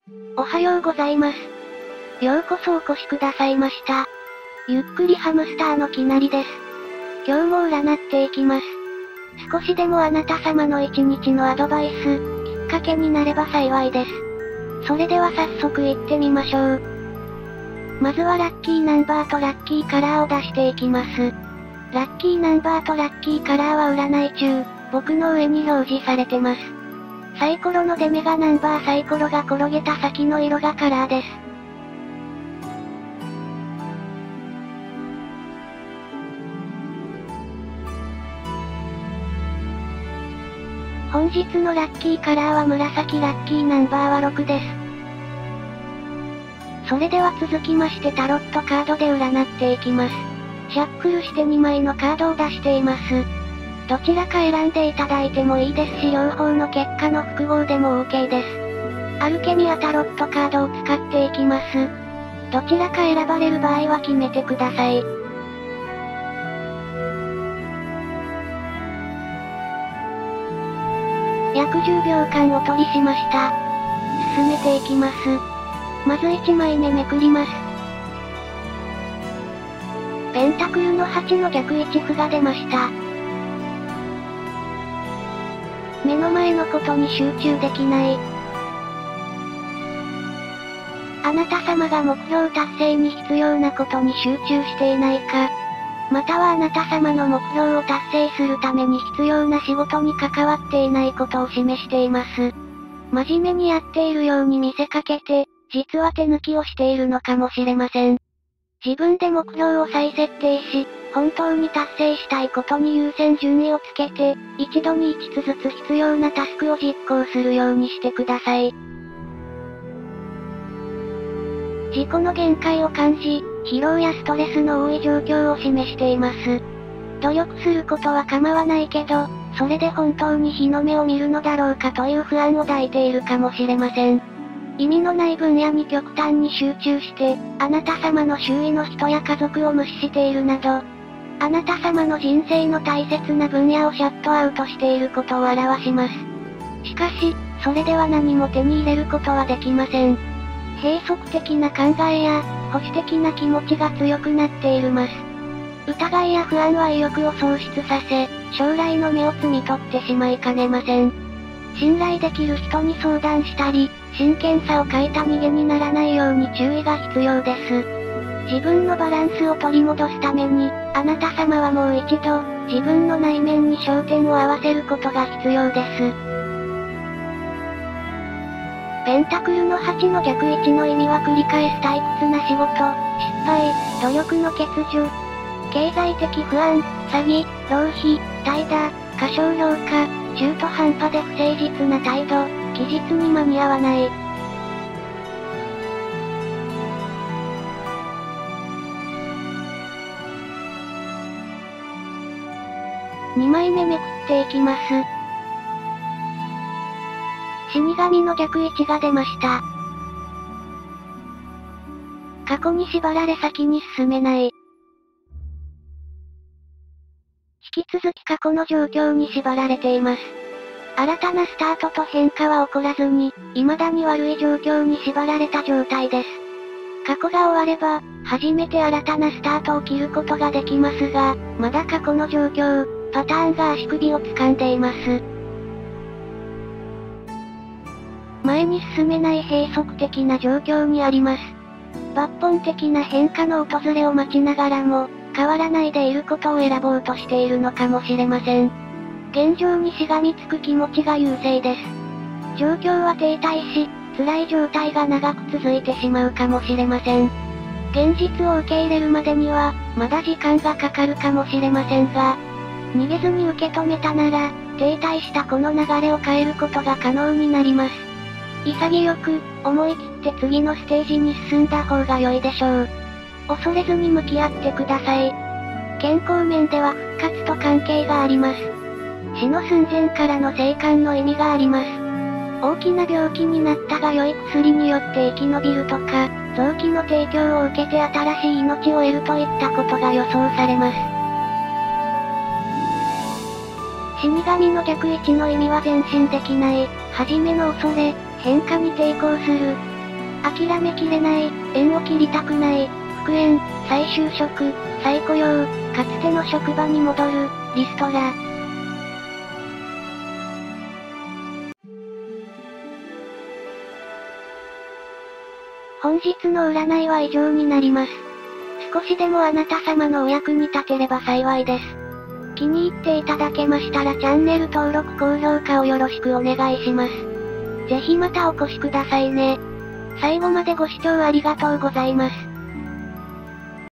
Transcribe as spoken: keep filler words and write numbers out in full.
おはようございます。ようこそお越しくださいました。ゆっくりハムスターのきなりです。今日も占っていきます。少しでもあなた様の一日のアドバイス、きっかけになれば幸いです。それでは早速行ってみましょう。まずはラッキーナンバーとラッキーカラーを出していきます。ラッキーナンバーとラッキーカラーは占い中、僕の上に表示されてます。サイコロの出目がナンバー、サイコロが転げた先の色がカラーです。本日のラッキーカラーは紫、ラッキーナンバーはろくです。それでは続きましてタロットカードで占っていきます。シャッフルしてにまいのカードを出しています。どちらか選んでいただいてもいいですし両方の結果の複合でも OK です。アルケミアタロットカードを使っていきます。どちらか選ばれる場合は決めてください。約じゅうびょうかんお取りしました。進めていきます。まずいちまいめめくります。ペンタクルのはちの逆位置歩が出ました。目の前のことに集中できない。あなた様が目標達成に必要なことに集中していないか、またはあなた様の目標を達成するために必要な仕事に関わっていないことを示しています。真面目にやっているように見せかけて、実は手抜きをしているのかもしれません。自分で目標を再設定し、本当に達成したいことに優先順位をつけて、一度にいつつずつ必要なタスクを実行するようにしてください。自己の限界を感じ、疲労やストレスの多い状況を示しています。努力することは構わないけど、それで本当に日の目を見るのだろうかという不安を抱いているかもしれません。意味のない分野に極端に集中して、あなた様の周囲の人や家族を無視しているなど、あなた様の人生の大切な分野をシャットアウトしていることを表します。しかし、それでは何も手に入れることはできません。閉塞的な考えや、保守的な気持ちが強くなっているます。疑いや不安は意欲を喪失させ、将来の芽を摘み取ってしまいかねません。信頼できる人に相談したり、真剣さを欠いた逃げにならないように注意が必要です。自分のバランスを取り戻すために、あなた様はもう一度、自分の内面に焦点を合わせることが必要です。ペンタクルのはちの逆位置の意味は繰り返す退屈な仕事、失敗、努力の欠如、経済的不安、詐欺、浪費、怠惰、過小評価、中途半端で不誠実な態度、期日に間に合わない。にまいめめくっていきます。死神の逆位置が出ました。過去に縛られ先に進めない。引き続き過去の状況に縛られています。新たなスタートと変化は起こらずに、未だに悪い状況に縛られた状態です。過去が終われば、初めて新たなスタートを切ることができますが、まだ過去の状況、パターンが足首を掴んでいます。前に進めない閉塞的な状況にあります。抜本的な変化の訪れを待ちながらも、変わらないでいることを選ぼうとしているのかもしれません。現状にしがみつく気持ちが優勢です。状況は停滞し、辛い状態が長く続いてしまうかもしれません。現実を受け入れるまでには、まだ時間がかかるかもしれませんが、逃げずに受け止めたなら、停滞したこの流れを変えることが可能になります。潔く、思い切って次のステージに進んだ方が良いでしょう。恐れずに向き合ってください。健康面では復活と関係があります。死の寸前からの生還の意味があります。大きな病気になったが良い薬によって生き延びるとか、臓器の提供を受けて新しい命を得るといったことが予想されます。死神の逆位置の意味は前進できない、初めの恐れ、変化に抵抗する、 諦めきれない、縁を切りたくない、復縁、再就職、再雇用、かつての職場に戻る、リストラ。本日の占いは以上になります。少しでもあなた様のお役に立てれば幸いです。気に入っていただけましたらチャンネル登録高評価をよろしくお願いします。ぜひまたお越しくださいね。最後までご視聴ありがとうございます。